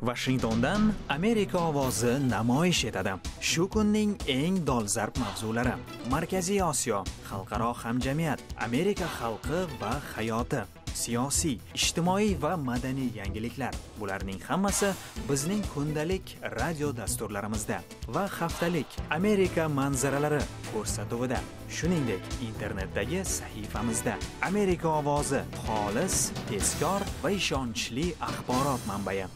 Washingtondan Amerika ovozi namoyish etadi. Shu kunning eng dolzarb mavzulari: Markaziy Osiyo, xalqaro hamjamiyat, Amerika xalqi va hayoti, siyosiy, ijtimoiy va madaniy yangiliklar. Bularning hammasi bizning kundalik radio dasturlarimizda va haftalik Amerika manzaralari ko'rsatuvida, shuningdek internetdagi sahifamizda. Amerika ovozi xolis, tezkor va ishonchli axborot manbai.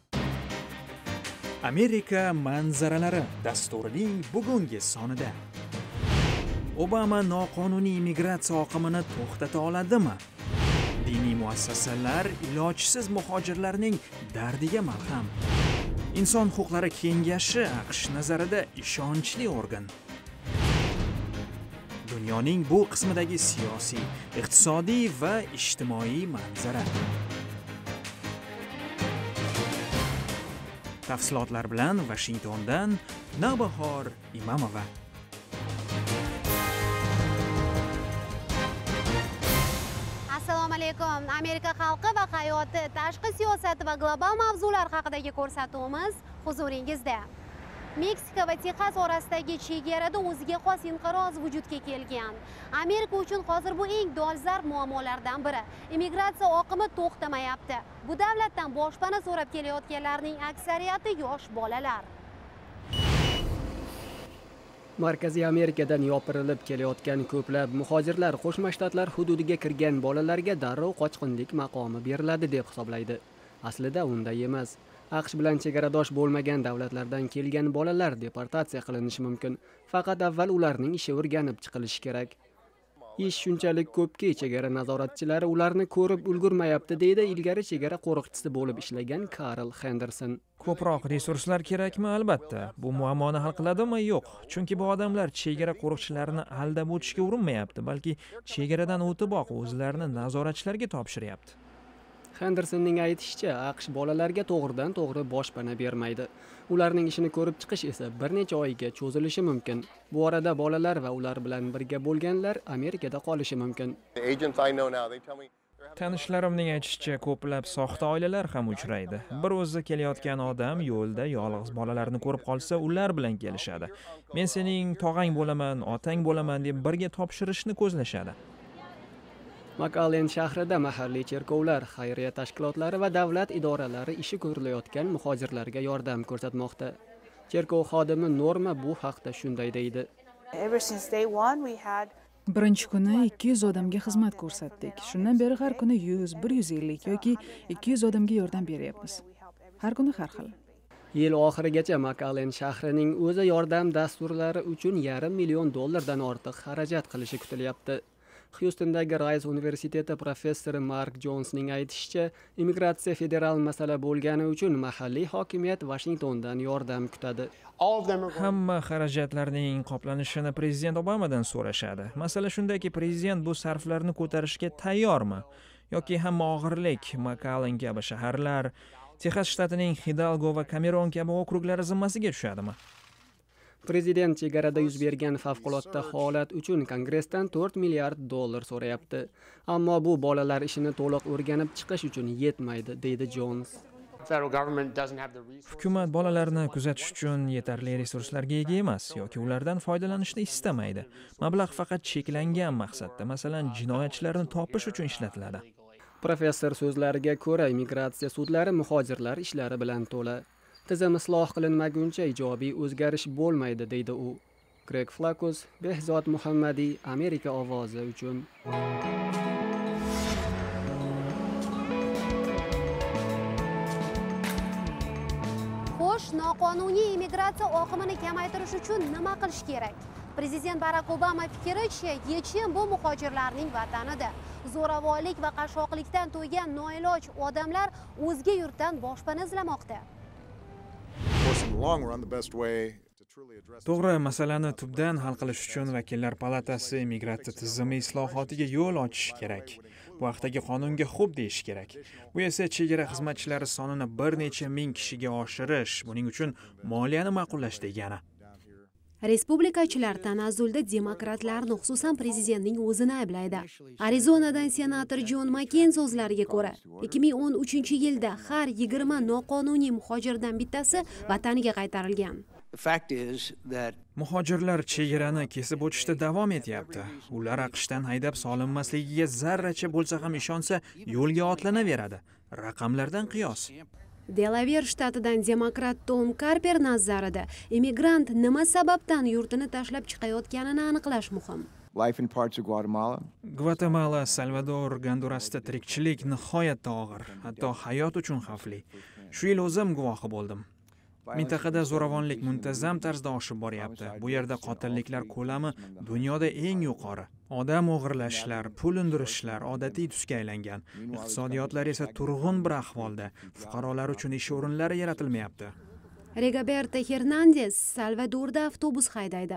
Amerika manzaralari dasturining bugungi sonida: Obama noqonuniy migratsiya oqimini to'xtata oladimi? Diniy muassasalar ilojsiz muhojirlarning dardiga malham. Inson huquqlari kengashi AQSh nazarida ishonchli organ. Dunyoning bu qismidagi siyosiy, iqtisodiy va ijtimoiy manzara. Tafsilotlar bilan Washingtondan Navbahor Imamova. Assalomu alaykum. Amerika xalqi va hayoti, tashqi siyosati va global mavzular haqidagi ko'rsatuvimiz huzuringizda. Meksika va Texas orasidagi chegarada o'ziga xos inqiroz vujudga kelgan. Amerika uchun hozir bu eng dolzarb muammolardan biri. Immigratsiya oqimi to'xtamayapti. Bu davlatdan boshpana so'rab kelayotganlarning aksariyati yosh bolalar. Markaziy Amerikadan yopirilib kelayotgan ko'plab muhojirlar Qo'shma Shtatlar hududiga kirgan bolalarga darrov qochqinlik maqomi beriladi deb hisoblaydi. Aslida unday emas. AQSh bilan chegaradosh bo'lmagan davlatlardan kelgan bolalar deportatsiya qilinishi mumkin. Faqat avval ularning ishi o'rganib chiqilishi kerak. Ish shunchalik ko'pki, chegara nazoratchilari ularni ko'rib ulgurmayapti, deydi ilgari chegara qo'riqchisi bo'lib ishlagan Karl Henderson. Ko'proq resurslar kerakmi? Albatta. Bu muammoni hal qiladimi? Yo'q. Chunki bu odamlar chegara qo'riqchilarini aldab o'tishga urinmayapti, balki chegaradan o'tiboq o'zlarini nazoratchilarga topshiryapti. Hendersonning aytishicha, AQSh bolalarga to'g'ridan-to'g'ri boshpana bermaydi. Ularning ishini ko'rib chiqish esa bir necha oyga cho'zilishi mumkin. Bu orada bolalar va ular bilan birga bo'lganlar Amerikada qolishi mumkin. Tanishlarimning aytishicha, ko'plab soxta oilalar ham uchraydi. Bir o'zi kelayotgan odam yo'lda yolg'iz bolalarni ko'rib qolsa, ular bilan kelishadi. Men sening tog'ang bo'laman, otang bo'laman deb birga topshirishni ko'zlashadi. McAllen shahrida mahalliy cherkovlar, xayriya tashkilotlari va davlat idoralari ishi ko'rilayotgan muhojirlarga yordam ko'rsatmoqda. Cherkov xodimi Norma bu haqda shunday deydi. Birinchi kuni 200 odamga xizmat ko'rsatdik. Shundan beri har kuni 100, 150 yoki 200 odamga yordam beryapmiz. Har kuni har xil. Yil oxirigacha McAllen shahrining o'zi yordam dasturlari uchun $500 million ortiq xarajat qilishi kutilyapti. Houstondagi Rice universiteti professori Mark Jonesning aytishicha, immigratsiya federal masala bo'lgani uchun mahalliy hokimiyat Washingtondan yordam kutadi. Hamma xarajatlarning qoplanishini prezident Obamadan so'rashadi. Masala shundaki, prezident bu sarflarni ko'tarishga tayyormi? Yoki hamma og'irlik McAllen kabi shaharlar, Texas shtatining Hidalgo va Cameron kabi okruglari zimmasiga tushadimi? Prezident chegarada yuz bergan favqulodda holat uchun Kongressdan $4 milliard so'rayapti. Ammo bu bolalar ishini to'liq o'rganib chiqish uchun yetmaydi, deydi Jones. Hukumat bolalarni kuzatish uchun yetarli resurslarga ega emas yoki ulardan foydalanishni istamaydi. Mablag' faqat cheklangan maqsadda, masalan, jinoyatchilarni topish uchun ishlatiladi. Professor so'zlariga ko'ra, immigratsiya sudlari muhojirlar ishlari bilan to'la. Tizim isloh qilinmaguncha ijobiy o'zgarish bo'lmaydi, deydi u. Greg Flakus, Behzod Muhammadiy, Amerika ovozi uchun. Xo'sh, noqonuniy immigratsiya oqimini kamaytirish uchun nima qilish kerak? Prezident Barack Obama fikricha, yechim bu muhojirlarning vatanida. Zo'ravonlik va qashshoqlikdan to'ygan noiloj odamlar o'zga yurtdan boshpana izlamoqda. To'g'ri, masalani tubdan hal qilish uchun vakillar palatasi immigratsiya tizimi islohotiga yo'l ochish kerak. Bu haqdagi qonunga xo'p deyish kerak. Bu esa chegara xizmatchilari sonini bir necha ming kishiga oshirish, buning uchun moliyani ma'qullash degani. Respublikachilar tanazzulda demokratlarni, xususan prezidentning o'zini ayblaydi. Arizonadan senator Jon Makeyn so'zlariga ko'ra, 2013-yilda har 20 noqonuniy muhojirdan bittasi vataniga qaytarilgan. Muhojirlar chegarani kesib o'tishda davom etyapti. Ular AQShdan haydab solinmasligiga zarracha bo'lsa ham ishonsa, yo'lga otlanaveradi. Raqamlardan qiyos. Delaver shtatidan demokrat Tom Karper nazarida immigrant nima sababdan yurtini tashlab chiqayotganini aniqlash muhim. Gvatemala, Salvador, Gondurasda tirikchilik nihoyatda og'ir, hatto hayot uchun xavfli. Shu yil o'zim guvohi bo'ldim. Mintaqada zo'ravonlik muntazam tarzda oshib boryapti. Bu yerda qotilliklar ko'lami dunyoda eng yuqori. Odam o'g'irlashlar, pul undirishlar odatiy tusga aylangan. Iqtisodiyotlar esa turg'un bir ahvolda. Fuqarolar uchun ish o'rinlari yaratilmayapti. Rigoberto Hernandez Salvadorda avtobus haydaydi.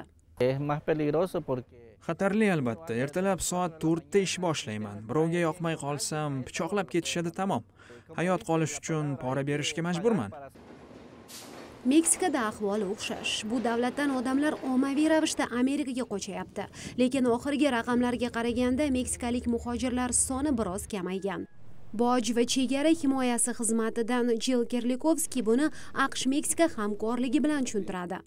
Xatarli albatta. Ertalab soat 4 da ish boshlayman. Birovga yoqmay qolsam, pichoqlab ketishadi tamom. Hayot qolish uchun pora berishga majburman. Meksikada ahvol o'xshash. Bu davlatdan odamlar ommaviy ravishda Amerikaga qochyapti. Lekin oxirgi raqamlarga qaraganda meksikalik muhojirlar soni biroz kamaygan. Boj va chegara himoyasi xizmatidan Jill Kerlikovski buni AQSh-Meksika hamkorligi bilan tushuntiradi.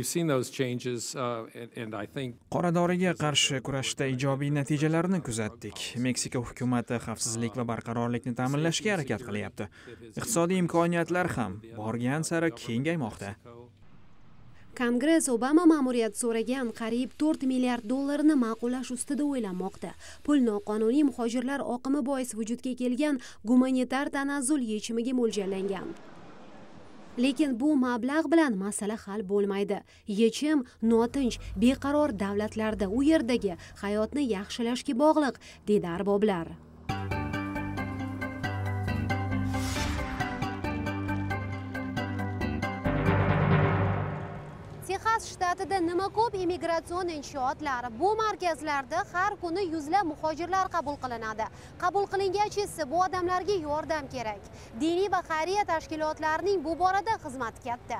Qoradoriga qarshi kurashda ijobiy natijalarni kuzatdik. Meksika hukumati xavfsizlik va barqarorlikni ta'minlashga harakat qilyapti. Iqtisodiy imkoniyatlar ham borgan sari kengaymoqda. Kongress Obama ma'muriyati so'ragan qariyb 4 milliard dollarni ma'qullash ustida o'ylanmoqda. Pul noqonuniy muhojirlar oqimi bois vujudga kelgan gumanitar tanazzul yechimiga mo'ljallangan. Lekin bu mablag' bilan masala hal bo'lmaydi. Yechim notinch, beqaror davlatlarda u yerdagi hayotni yaxshilashga bog'liq, dedi arboblar. Texas shtatida nima ko'p immigratsion inshootlar. Bu markazlarda har kuni yuzlab muhojirlar qabul qilinadi. Qabul qilingach, bu odamlarga yordam kerak. Diniy va xayriya tashkilotlarining bu borada xizmati katta.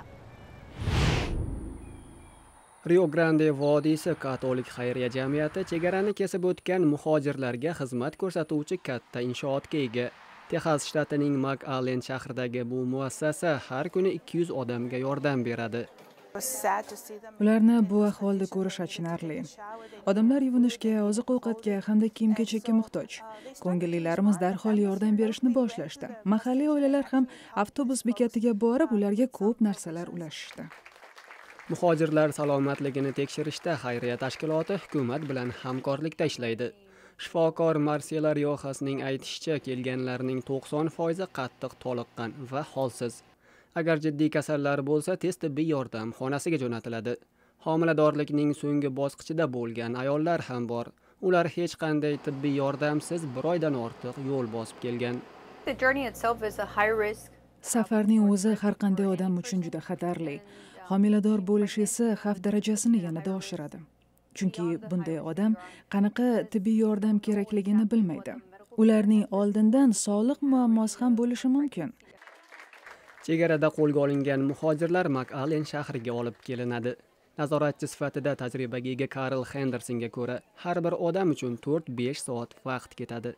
Rio Grande vodiysi katolik xayriya jamiyati chegarani kesib o'tgan muhojirlarga xizmat ko'rsatuvchi katta inshootga ega. Texas shtatining McAllen shahridagi bu muassasa har kuni 200 odamga yordam beradi. Ularni bu ahvolda ko'rish achinarli. Odamlar yuvinishga, oziq-ovqatga hamda kiyim-kechakka muhtoj. Ko'ngillilarimiz darhol yordam berishni boshlashdi. Mahalliy oilalar ham avtobus bekatiga borib, ularga ko'p narsalar ulashishdi. Muhojirlar salomatligini tekshirishda xayriya tashkiloti hukumat bilan hamkorlikda ishlaydi. Shifokor Marcela Riojasning aytishicha, kelganlarning 90% qattiq toliqqan va holsiz. Agar jiddiy kasallar bo'lsa, tez tibbiy yordam xonasiga jo'natiladi. Homiladorlikning so'nggi bosqichida bo'lgan ayollar ham bor. Ular hech qanday tibbiy yordamsiz bir oydan ortiq yo'l bosib kelgan. Safarning o'zi har qanday odam uchun juda xatarli. Homilador bo'lish esa xavf darajasini yanada oshiradi. Chunki bunday odam qanaqa tibbiy yordam kerakligini bilmaydi. Ularning oldindan sog'liq muammosi ham bo'lishi mumkin. Chegarada qo'lga olingan muhojirlar McAllen shahriga olib kelinadi. Nazoratchi sifatida tajribaga ega Karl Hendersonga ko'ra, har bir odam uchun 4-5 soat vaqt ketadi.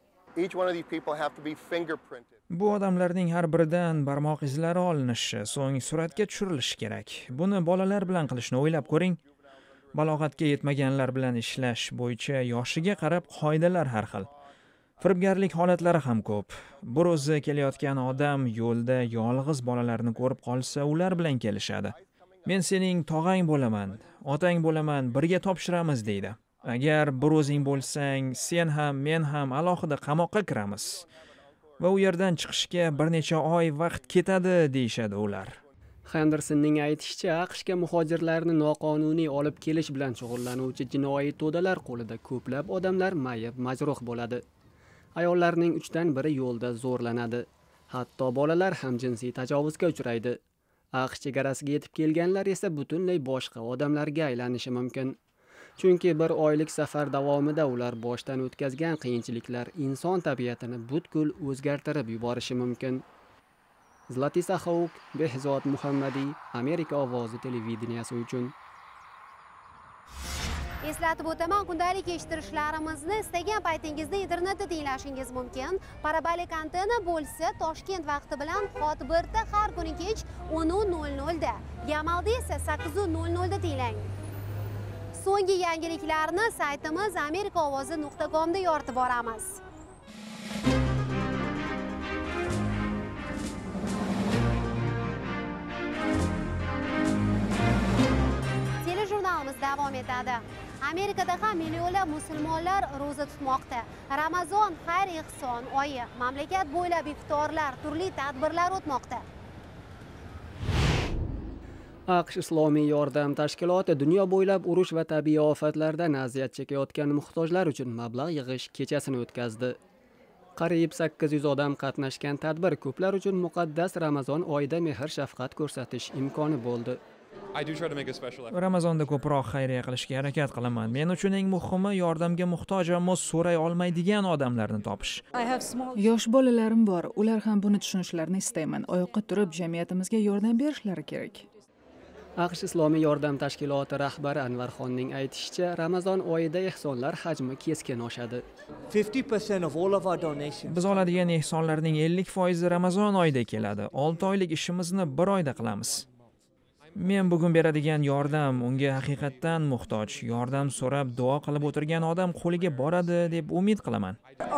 Bu odamlarning har biridan barmoq izlari olinishi, so'ng suratga tushirilishi kerak. Buni bolalar bilan qilishni o'ylab ko'ring. Balog'atga yetmaganlar bilan ishlash bo'yicha yoshiga qarab qoidalar har xil. Firibgarlik holatlari ham ko'p. Bir o'zi kelayotgan odam yo'lda yolg'iz bolalarni ko'rib qolsa, ular bilan kelishadi. Men sening tog'ang bo'laman, otang bo'laman, birga topshiramiz deydi. Agar bir o'zing bo'lsang, sen ham, men ham alohida qamoqqa kiramiz. Va u yerdan chiqishga bir necha oy vaqt ketadi deyshadi ular. Hendersonning aytishicha, AQShga muhojirlarni noqonuniy olib kelish bilan shug'ullanuvchi jinoiy to'dalar qo'lida ko'plab odamlar mayib majruh bo'ladi. Ayollarning 3dan biri yo'lda zo'rlanadi. Hatto bolalar ham jinsiy tajovuzga uchraydi. AQSh chegarasiga yetib kelganlar esa butunlay boshqa odamlarga aylanishi mumkin. Chunki bir oylik safar davomida ular boshdan o'tkazgan qiyinchiliklar inson tabiatini butkul o'zgartirib yuborishi mumkin. Zlatisa Xouk, Behzod Muhammadiy, Amerika ovozi televideniyasi uchun. Eslatib o'taman, kundalik eshittirishlarimizni istagan paytingizda internetda tinglashingiz mumkin. Parabolik antena bo'lsa Toshkent vaqti bilan soat 1da har kuni kech 10:00 da, Yamalda esa 8:00 da tinglang. So'nggi yangiliklarni saytimiz amerikaovozi.com da yoritib boramiz. Telejurnalimiz davom etadi. Amerikada ham millionlab musulmonlar ro'za tutmoqda. Ramazon xayr-ehson oyi, mamlakat bo'ylab iftorlar, turli tadbirlar o'tmoqda. AQSh Islomiy yordam tashkiloti dunyo bo'ylab urush va tabiiy ofatlardan aziyat chekayotgan muhtojlar uchun mablag' yig'ish kechasini o'tkazdi. Qariyb 800 odam qatnashgan tadbir ko'plar uchun muqaddas Ramazon oyida mehr-shafqat ko'rsatish imkoni bo'ldi. Ramazonda ko'proq xayriya qilishga harakat qilaman. Men uchun eng muhimi yordamga muhtoj ammo so'ray olmaydigan odamlarni topish. Yosh bolalarim bor, ular ham buni tushunishlarini istayman. Oyoqqa turib jamiyatimizga yordam berishlari kerak. AQSh Islomiy yordam tashkiloti rahbari Anvarxonning aytishicha, Ramazon oyida ehsonlar hajmi keskin oshadi. 50% of all of our donations. Biz oladigan ehsonlarning 50% Ramazon oyida keladi. 6 oylik ishimizni 1 oyda qilamiz. Men bugun beradigan yordam unga haqiqatdan muhtoj. Yordam so'rab duo qilib o'tirgan odam qo'liga boradi deb umid qilaman.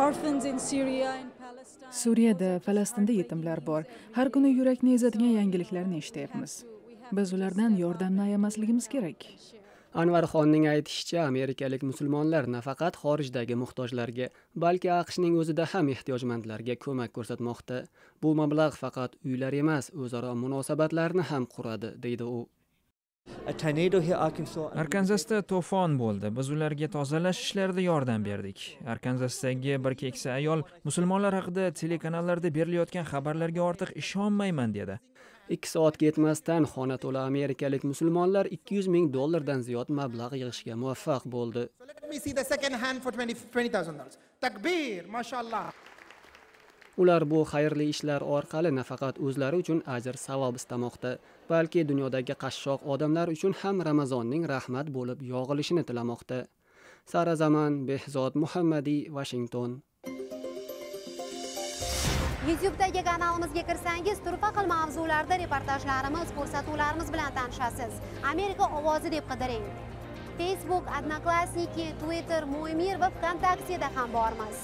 Suriyada, Falastinda yetimlar bor. Har kuni yurakni ezadigan yangiliklarni eshityapmiz. Biz ulardan yordamni ayamasligimiz kerak. Anvarxonning aytishicha, amerikalik musulmonlar nafaqat xorijdagi muhtojlarga, balki AQShning o'zida ham ehtiyojmandlarga ko'mak ko'rsatmoqda. Bu mablag' faqat uylar emas, o'zaro munosabatlarni ham quradi, deydi u. Arkanzasda to'fon bo'ldi. Biz ularga tozalash ishlarida yordam berdik. Arkanzasdagi bir keksa ayol musulmonlar haqida telekanallarda berilayotgan xabarlarga ortiq ishonmayman dedi. 2 soatga yetmasdan xona to'la amerikalik musulmonlar $200 ming dan ziyod mablag' yig'ishga muvaffaq bo'ldi. Ular bu xayrli ishlar orqali nafaqat o'zlari uchun ajr savob istamoqda, balki dunyodagi qashshoq odamlar uchun ham Ramazonning rahmat bo'lib yog'ilishini tilamoqda. Sara Zaman, Behzod Muhammadiy, Washington. YouTube'dagi kanalimizga kirsangiz, turfa xil mavzularda reportajlarimiz, ko'rsatuvlarimiz bilan tanishasiz. Amerika ovozi deb qidiring. Facebook, Odnoklassniki, Twitter, Mo'mir va VKontakteda ham bormiz.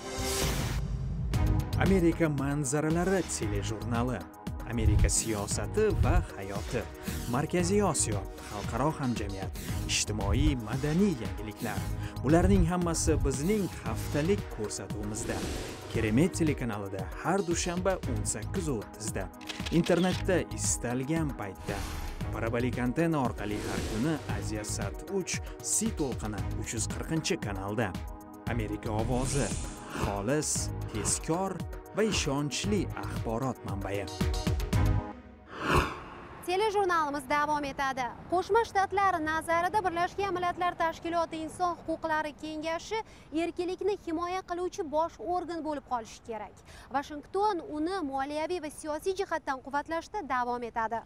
Amerika manzaralari telejurnali, Amerika siyosati va hayoti, Markaziy Osiyo, xalqaro hamjamiyat, ijtimoiy madaniy yangiliklar. Bularning hammasi bizning haftalik ko'rsatuvimizda. Keremet telekanalida har dushanba 18:30 da. Internetda istalgan paytda. Parabolik antena orqali har kuni Aziyasat 3 C to'lqini 340-kanalda. Amerika ovozi, xolis, tezkor va ishonchli axborot manbai. Telejurnalimiz davom etadi. Qo'shma Shtatlar nazarida Birlashgan Millatlar Tashkiloti Inson huquqlari kengashi erkinlikni himoya qiluvchi bosh organ bo'lib qolishi kerak. Washington uni moliyaviy va siyosiy jihatdan quvvatlashda davom etadi.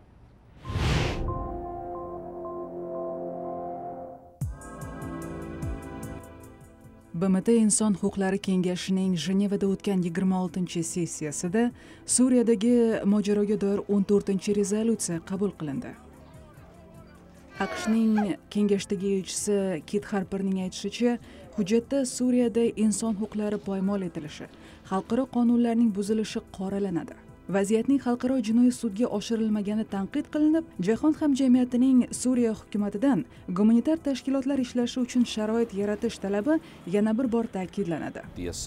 BMT Inson huquqlari kengashining Jenevada o'tgan 26-sessiyasida Suriyadagi mojaroga doir 14-rezolyutsiya qabul qilindi. AQShning kengashdagi elchisi Kit Harperning aytishicha, hujjatda Suriyada inson huquqlari poymol etilishi, xalqaro qonunlarning buzilishi qoralanadi. Vaziyatning xalqaro jinoiy sudga oshirilmagani tanqid qilinib, jahon hamjamiyatining Suriya hukumatidan gumanitar tashkilotlar ishlashi uchun sharoit yaratish talabi yana bir bor ta'kidlanadi.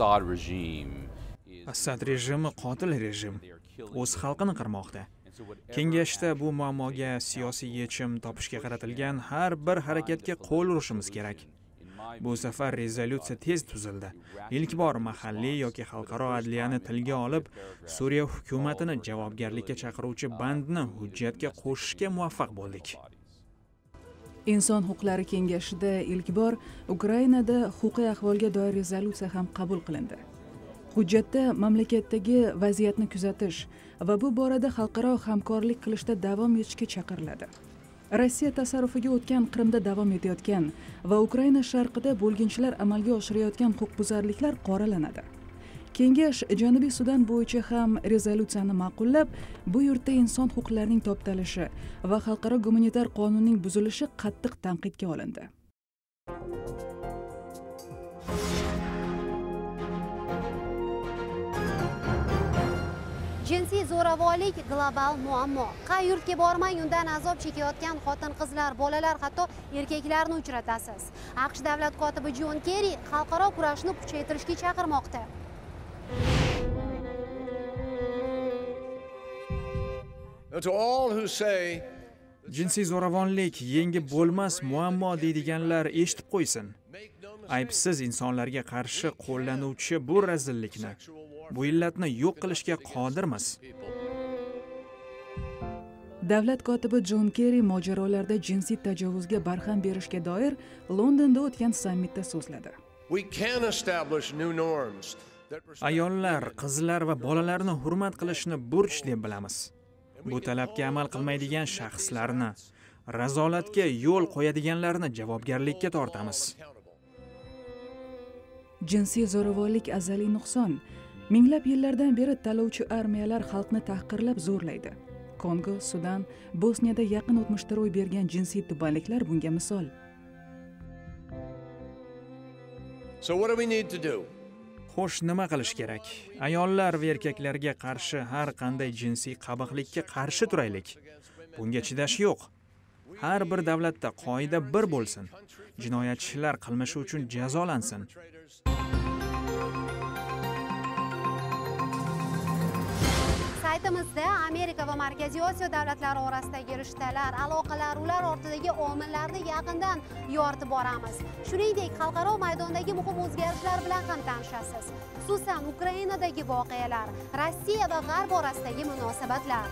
Assad rejimi qotil rejim, o'z xalqini qirmoqda. Kengashda bu muammoga siyosiy yechim topishga qaratilgan har bir harakatga qo'l urishimiz kerak. Bu safar rezolyutsiya tez tuzildi. İlk bor mahalliy yoki xalqaro adliyani tilga olib, Suriya hukumatini javobgarlikka chaqiruvchi bandni hujjatga qo'shishga muvaffaq bo'ldik. Inson huquqlari kengashida ilk bor Ukrainada huquqiy ahvolga doir rezolyutsiya ham qabul qilindi. Hujjatda mamlakatdagi vaziyatni kuzatish va bu borada xalqaro hamkorlik qilishda davom etishga chaqiriladi. Rossiya tasarrufiga o'tgan Qrimda davom etayotgan va Ukraina sharqida bo'lginchilar amalga oshirayotgan huquqbuzarliklar qoralanadi. Kengash Janubiy Sudan bo'yicha ham rezolyutsiyani ma'qullab, bu yurtda inson huquqlarining toptalishi va xalqaro gumanitar qonunning buzilishi qattiq tanqidga olindi. Jinsiy zo'ravonlik global muammo. Qay yurtga bormang, undan azob chekayotgan xotin-qizlar, bolalar, hatto erkaklarni uchratasiz. AQSh davlat kotibi Jon Kerri xalqaro kurashni kuchaytirishga chaqirmoqda. Jinsiy zo'ravonlik yengib bo'lmas muammo deydiganlar eshitib qo'ysin. Aybsiz insonlarga qarshi qo'llanuvchi bu razillikni, bu illatni yo'q qilishga qodirmiz. Davlat kotibi Jon Kerri mojarolarda jinsiy tajovuzga barham berishga doir Londonda o'tgan sammitda so'zladi. Ayollar, qizlar va bolalarni hurmat qilishni burch deb bilamiz. Bu talabga amal qilmaydigan shaxslarni, razolatga yo'l qo'yadiganlarni javobgarlikka tortamiz. Jinsiy zo'ravonlik azaliy nuqson. Minglab yillardan beri talovchi armiyalar xalqni tahqirlab zo'rlaydi. Kongo, Sudan, Bosniyada yaqin o'tmishda ro'y bergan jinsiy tubanliklar bunga misol. Xo'sh, nima qilish kerak? Ayollar va erkaklarga qarshi har qanday jinsiy qabiqlikka qarshi turaylik. Bunga chidash yo'q. Har bir davlatda qoida bir bo'lsin. Jinoyatchilar qilmishi uchun jazolansin. Saytimizda Amerika va Markaziy Osiyo davlatlari orasidagi rishtalar, aloqalar, ular ortidagi omillarni yaqindan yoritib boramiz. Shuningdek, xalqaro maydondagi muhim o'zgarishlar bilan ham tanishasiz. Xususan, Ukrainadagi voqealar, Rossiya va G'arb orasidagi munosabatlar.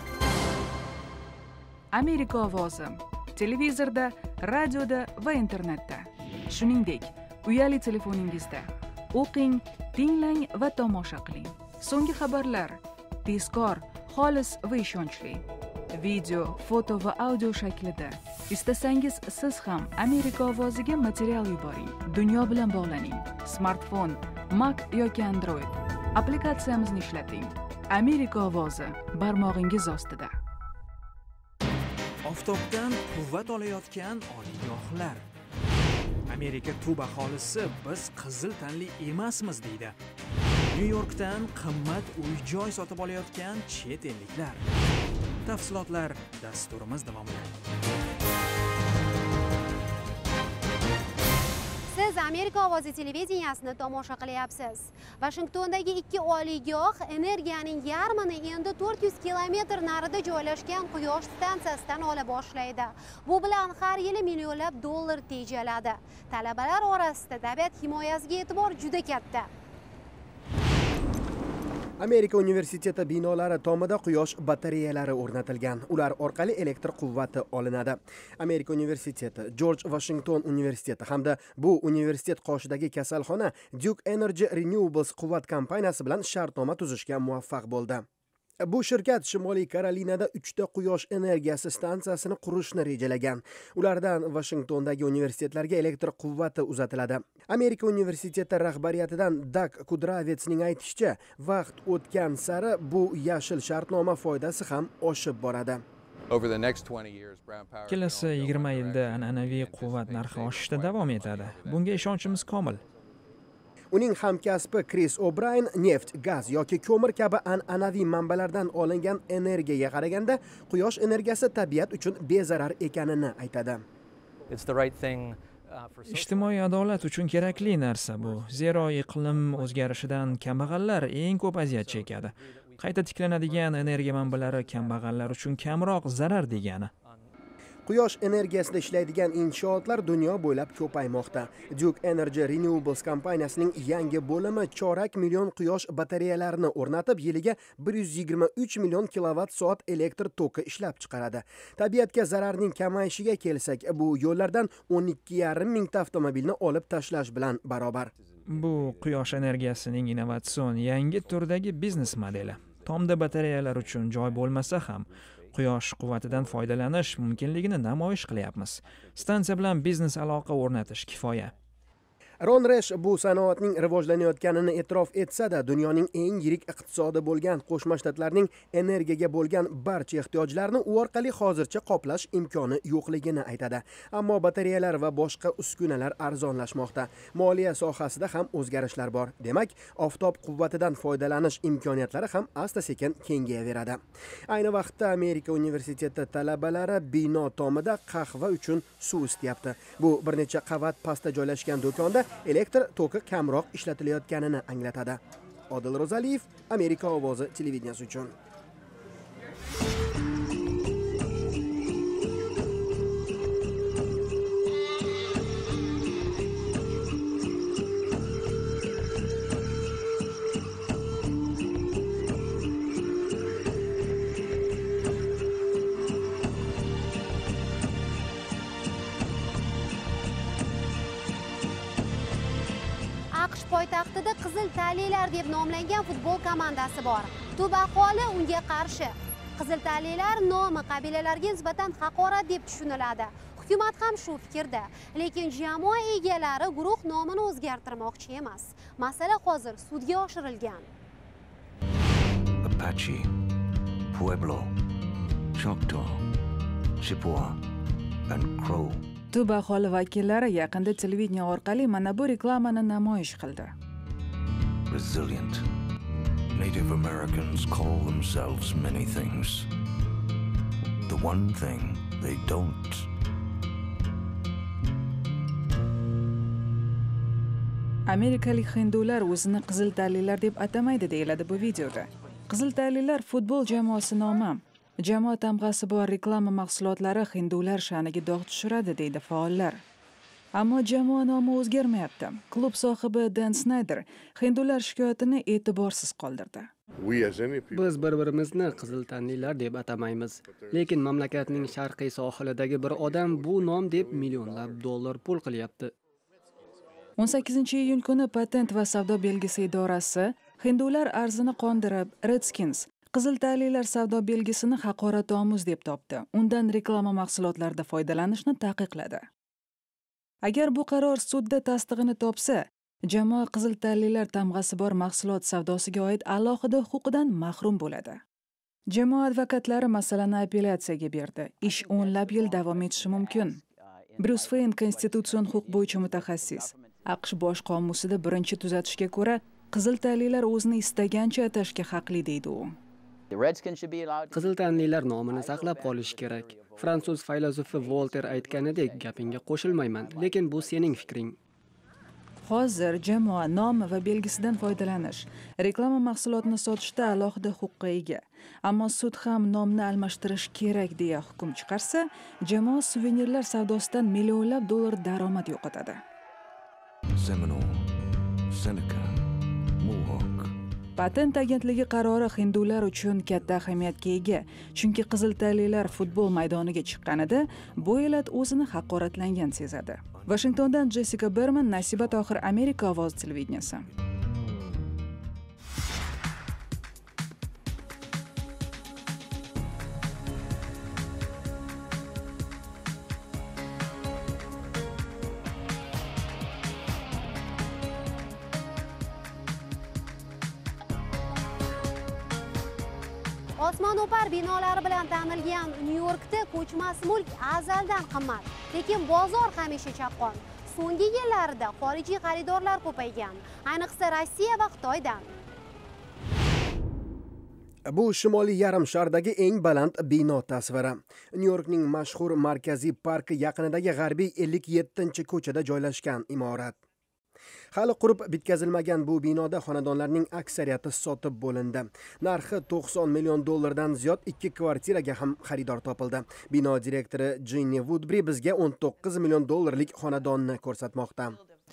Amerika ovozi. Televizorda, radioda va internetda. Shuningdek, uyali telefoningizda. O'qing, tinglang va tomosha qiling. So'nggi xabarlar tezkor, xolis va ishonchli. Video, foto va audio shaklida. Istasangiz siz ham Amerika ovoziga material yuboring. Dunyo bilan bog'laning. Smartfon, Mac yoki Android. Applikatsiyamizni ishlating. Amerika ovozi barmog'ingiz ostida. Oftobdan quvvat olayotgan oliygohlar. Amerika tub aholisi biz qizil tanli emasmiz deydi. Nyu-Yorkdan qimmat uy-joy sotib olayotgan chet elliklar. Tafsilotlar dasturimiz davomida. Siz Amerika ovozi televideniyasini tomosha qilyapsiz. Washingtondagi ikki oliygoh energiyaning yarmini endi 400 kilometr narida joylashgan quyosh stansiyasidan ola boshlaydi. Bu bilan har yili millionlab dollar tejaladi. Talabalar orasida tabiat himoyasiga e'tibor juda katta. Amerika universiteti binolari tomida quyosh batareyalari o'rnatilgan. Ular orqali elektr quvvati olinadi. Amerika universiteti, George Washington universiteti hamda bu universitet qoshidagi kasalxona Duke Energy Renewables quvvat kompaniyasi bilan shartnoma tuzishga muvaffaq bo'ldi. Bu shirkat Shimoliy Karolinada 3 ta quyosh energiyasi stansiyasini qurishni rejalagan. Ulardan Washingtondagi universitetlarga elektr quvvati uzatiladi. Amerika universiteti rahbariyatidan Doug Kudravetsning aytishicha, vaqt o'tgan sari bu yashil shartnoma foydasi ham oshib boradi. Kelasi 20 yilda an'anaviy quvvat narxi oshishda davom etadi. Bunga ishonchimiz komil. Uning hamkasbi Chris O'Brien neft, gaz yoki ko'mir kabi an'anaviy manbalardan olingan energiyaga qaraganda quyosh energiyasi tabiat uchun bezarar ekanini aytadi. Ijtimoiy adolat uchun kerakli narsa bu. Zero iqlim o'zgarishidan kambag'allar eng ko'p aziyat chekadi. Qayta tiklanadigan energiya manbalari kambag'allar uchun kamroq zarar degani. Quyosh energiyasida ishlaydigan inshootlar dunyo bo'ylab ko'paymoqda. Duke Energy Renewables kompaniyasining yangi bo'limi chorak million quyosh batareyalarini o'rnatib, yiliga 123 million kilovatt-soat elektr toki ishlab chiqaradi. Tabiatga zararning kamayishiga kelsak, bu yo'llardan 12,5 mingta avtomobilni olib tashlash bilan barobar. Bu quyosh energiyasining innovatsion yangi turdagi biznes modeli. Tomda batareyalar uchun joy bo'lmasa ham, quyosh quvvatidan foydalanish mumkinligini namoyish qilyapmiz. Stansiya bilan biznes aloqa o'rnatish kifoya. Ron Resh bu sanoatning rivojlanayotganini e'tirof etsa-da, dunyoning eng yirik iqtisodi bo'lgan Qo'shma Shtatlarning energiyaga bo'lgan barcha ehtiyojlarini u orqali hozircha qoplash imkoni yo'qligini aytadi. Ammo batareyalar va boshqa uskunalar arzonlashmoqda. Moliya sohasida ham o'zgarishlar bor. Demak, oftob quvvatidan foydalanish imkoniyatlari ham asta-sekin kengayaveradi. Ayni vaqtda Amerika universiteti talabalari bino tomida qahva uchun suv istyapti. Bu bir necha qavat pastda joylashgan do'konda elektr toki kamroq ishlatilayotganini anglatadi. Odil Ro'zaliyev, Amerika ovozi televideniyasi uchun. AQSh poytaxtida Qizil tanlilar deb nomlangan futbol komandasi bor. Tub aholi unga qarshi. Qizil tanlilar nomi qabilalarga nisbatan haqorat deb tushuniladi. Hukumat ham shu fikrda, lekin jamoa egalari guruh nomini o'zgartirmoqchi emas. Masala hozir sudga oshirilgan. Apache, Pueblo, Choctaw, Chippewa and Crow. Tub aholi vakillari yaqinda televideniya orqali mana bu reklamani namoyish qildi. Resilient. Native Americans call themselves many things. The one thing they don't. Amerikalik hindular o'zini qizil tanlilar deb atamaydi deyiladi bu videoda. Qizil tanlilar futbol jamoasi nomi. Jamoa tamg'asi bor reklama mahsulotlari hindular sha'niga dog' tushiradi deydi faollar. Ammo jamoa nomi o'zgarmayapti. Klub sohibi Dan Snyder hindular shikoyatini e'tiborsiz qoldirdi. Biz bir-birimizni qizil tanlilar deb atamaymiz, lekin mamlakatning sharqiy sohilidagi bir odam bu nom deb millionlab dollar pul qilyapti. 18-iyun kuni Patent va savdo belgisi idorasi hindular arzini qondirib, Redskins qizil tanlilar savdo belgisini haqoratomuz deb topdi. Undan reklama mahsulotlarida foydalanishni taqiqladi. Agar bu qaror sudda tasdig'ini topsa, jamoa qizil tanlilar tamg'asi bor mahsulot savdosiga oid alohida huquqidan mahrum bo'ladi. Jamoa advokatlari masalani apellyatsiyaga berdi. Ish o'nlab yil davom etishi mumkin. Bruce Fein konstitutsion huquq bo'yicha mutaxassis. AQSh bosh qomusida birinchi tuzatishga ko'ra, qizil tanlilar o'zini istagancha atashga haqli deydi u. Qizil tanlilar nomini saqlab qolish kerak. Fransuz filozofi Volter aytganidek, gapingga qo'shilmayman, lekin bu sening fikring. Hozir jamoa nomi va belgisidan foydalanish, reklama mahsulotini sotishda alohida huquqqa ega. Ammo sud ham nomni almashtirish kerak deya hukm chiqarsa, jamoa suvenirlar savdosidan millionlab dollar daromad yo'qotadi. Seminole, Seneca, Mohawk. Patent agentligi qarori hindular uchun katta ahamiyatga ega, chunki qizil tanlilar futbol maydoniga chiqqanida bu elat o'zini haqoratlangan sezadi. Washingtondan Jessica Berman, Nasiba Tohir, Amerika ovozi televideniyasi. Osmono'par binolari bilan ta'minlangan Nyu-Yorkda ko'chmas mulk azaldan qimmat, lekin bozor hamisha chaqqon. So'nggi yillarda xorijiy xaridorlar ko'paygan, ayniqsa Rossiya va Xitoydan. Bu Shimoliy yarim shardagi eng baland bino tasviri. Nyu-Yorkning mashhur markaziy parki yaqinidagi g'arbiy 57-ko'chada joylashgan imorat. Hali qurib bitkazilmagan bu binoda xonadonlarning aksariyati sotib bo'lindi. Narxi $90 million ziyod 2 kvartiraga ham xaridor topildi. Bino direktori Jenny Woodbury bizga $19 million xonadonni ko'rsatmoqda.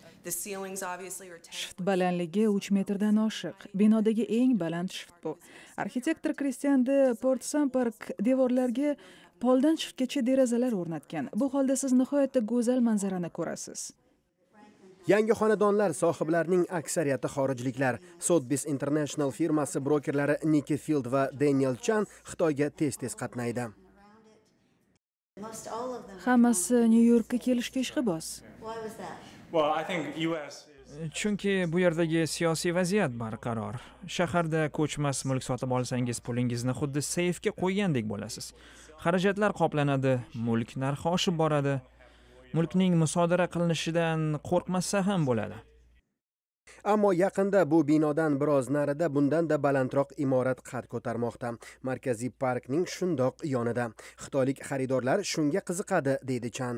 Shift balandligi 3 metrdan oshiq. Binodagi eng baland shift bu. Arxitektor Christian de Portsampark devorlarga poldan shiftgacha derazalar o'rnatgan. Bu holda siz nihoyatda go'zal manzarani ko'rasiz. Yangi xonadonlar sohiblarining aksariyati xorijliklar. Sotheby's International firmasi brokerlari Nikki Field va Daniel Chan Xitoyga tez-tez qatnaydi. Hammasi Nyu-Yorkka kelishga ishqiboz. Chunki bu yerdagi siyosiy vaziyat barqaror. Shaharda ko'chmas mulk sotib olsangiz, pulingizni xuddi seyfga qo'ygandek bo'lasiz. Xarajatlar qoplanadi, mulk narxi oshib boradi. Mulkning musodara qilinishidan qo'rqmasa ham bo'ladi. Ammo yaqinda bu binodan biroz narida bundan-da balandroq imorat qad ko'tarmoqda. Markaziy parkning shundoq yonida. Xitoylik xaridorlar shunga qiziqadi, deydi Chan.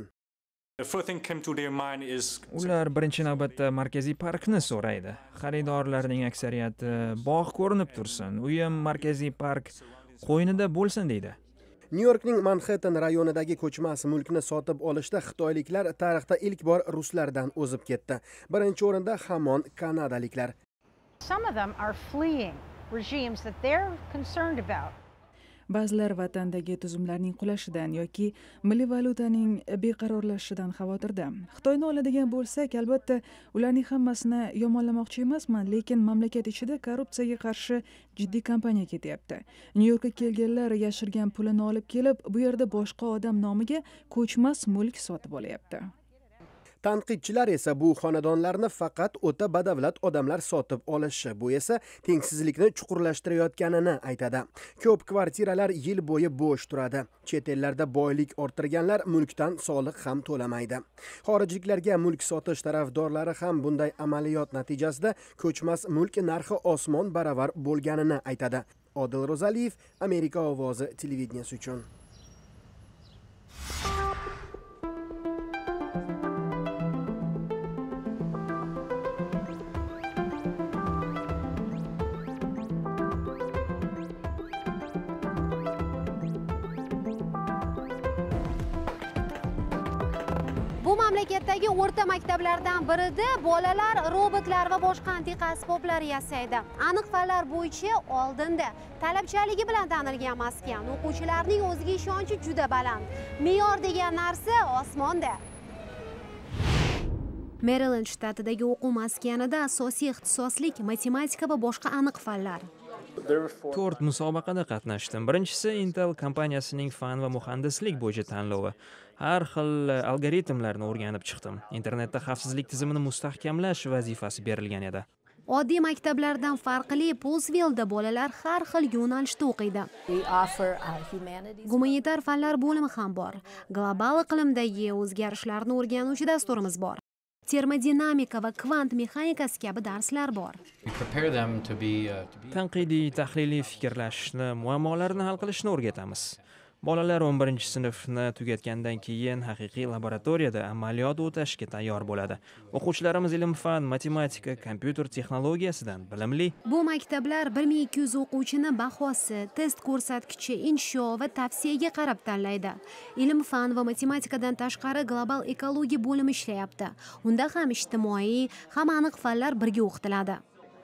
Ular birinchi navbatda markaziy parkni so'raydi. Xaridorlarning aksariyati bog' ko'rinib tursin, uyim markaziy park qo'ynida bo'lsin deydi. Nyu-Yorkning Manhattan rayonidagi ko'chmas mulkni sotib olishda xitoyliklar tarixda ilk bor ruslardan o'zib ketdi. Birinchi o'rinda hamon kanadaliklar. Some of them are fleeing regimes that they're concerned about. Ba'zilar vatandagi tuzumlarning qulashidan yoki milliy valyutaning beqarorlashishidan xavotirda. Xitoyni oladigan bo'lsak, albatta, ularning hammasini yomonlamoqchi emasman, lekin mamlakat ichida korrupsiyaga qarshi jiddiy kampaniya ketyapti. Nyu-Yorkka kelganlar yashirgan pulini olib kelib, bu yerda boshqa odam nomiga ko'chmas mulk sotib olyapti. Tanqidchilar esa bu xonadonlarni faqat o'ta badavlat odamlar sotib olishi, bu esa tengsizlikni chuqurlashtirayotganini aytadi. Ko'p kvartiralar yil bo'yi bo'sh turadi. Chet ellarda boylik orttirganlar mulkdan soliq ham to'lamaydi. Xorijliklarga mulk sotish tarafdorlari ham bunday amaliyot natijasida ko'chmas mulk narxi osmon baravar bo'lganini aytadi. Odil Ro'zaliyev, Amerika ovozi televideniyasi uchun. Bu mamlakatdagi o'rta maktablardan birida bolalar robotlar va boshqa antiqa asboblar yasaydi. Aniq fanlar bo'yicha oldinda talabchaligi bilan tanilgan maskan. O'quvchilarning o'ziga ishonchi juda baland. Me'yor degan narsa osmonda. Maryland shtatidagi o'quv maskanida asosiy ixtisoslik matematika va boshqa aniq fanlar. 4 musobaqada qatnashdim. Birinchisi Intel kompaniyasining fan va muhandislik bo'yicha tanlovi. Har xil algoritmlarni o'rganib chiqdim. Internetda xavfsizlik tizimini mustahkamlash vazifasi berilgan edi. Oddiy maktablardan farqli Pulsville'da bolalar har xil yo'nalishda o'qiydi. Gumanitar fanlar bo'limi ham bor. Global iqlimdagi o'zgarishlarni o'rganuvchi dasturimiz bor. Termodinamika va kvant mexanikasi kabi darslar bor. Tanqidiy, tahliliy fikrlashni, muammolarni hal qilishni o'rgatamiz. Bolalar 11-sinfni tugatgandan keyin haqiqiy laboratoriyada amaliyot o'tashga tayyor bo'ladi. O'quvchilarimiz ilm-fan, matematika, kompyuter texnologiyasidan bilimli. Bu maktablar 1200 o'quvchini bahosi, test ko'rsatkichi, insho va tavsiyaga qarab tanlaydi. Ilm-fan va matematikadan tashqari global ekologiya bo'limi ishlayapti. Unda ham ijtimoiy, ham aniq fanlar birga o'qitiladi.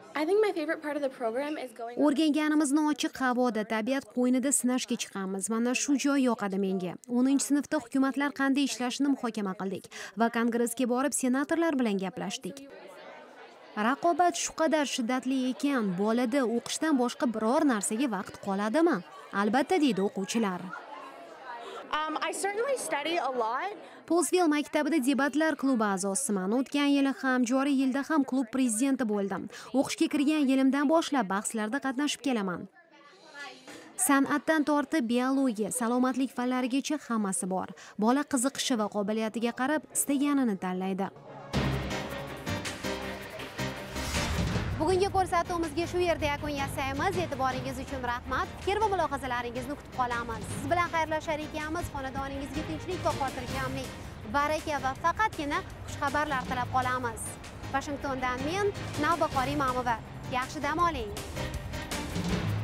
O'rganganimizni ochiq havoda, tabiat qo'ynida sinashga chiqamiz. Mana shu joy yoqadi menga. 10-sinfda hukumatlar qanday ishlashini muhokama qildik va kongressga borib senatorlar bilan gaplashdik. Raqobat shu qadar shiddatli ekan, bolada o'qishdan boshqa biror narsaga vaqt qoladimi? Albatta, deydi o'quvchilar. Pulsville maktabida debatlar klubi a'zosiman. O'tgan yili ham, joriy yilda ham klub prezidenti bo'ldim. O'qishga kirgan yilimdan boshlab bahslarda qatnashib kelaman. San'atdan tortib biologiya, salomatlik fanlarigacha hammasi bor. Bola qiziqishi va qobiliyatiga qarab istaganini tanlaydi. Bugungi ko'rsatuvimizga shu yerda yakun yasaymiz. E'tiboringiz uchun rahmat. Fikr va mulohazalaringizni kutib qolamiz. Siz bilan xayrlashar ekanmiz. Xonadoningizga tinchlik va xotirjamlik, baraka va faqatgina xushxabarlar tilab qolamiz. Washingtondan men Navbahor Imamova. Yaxshi dam oling.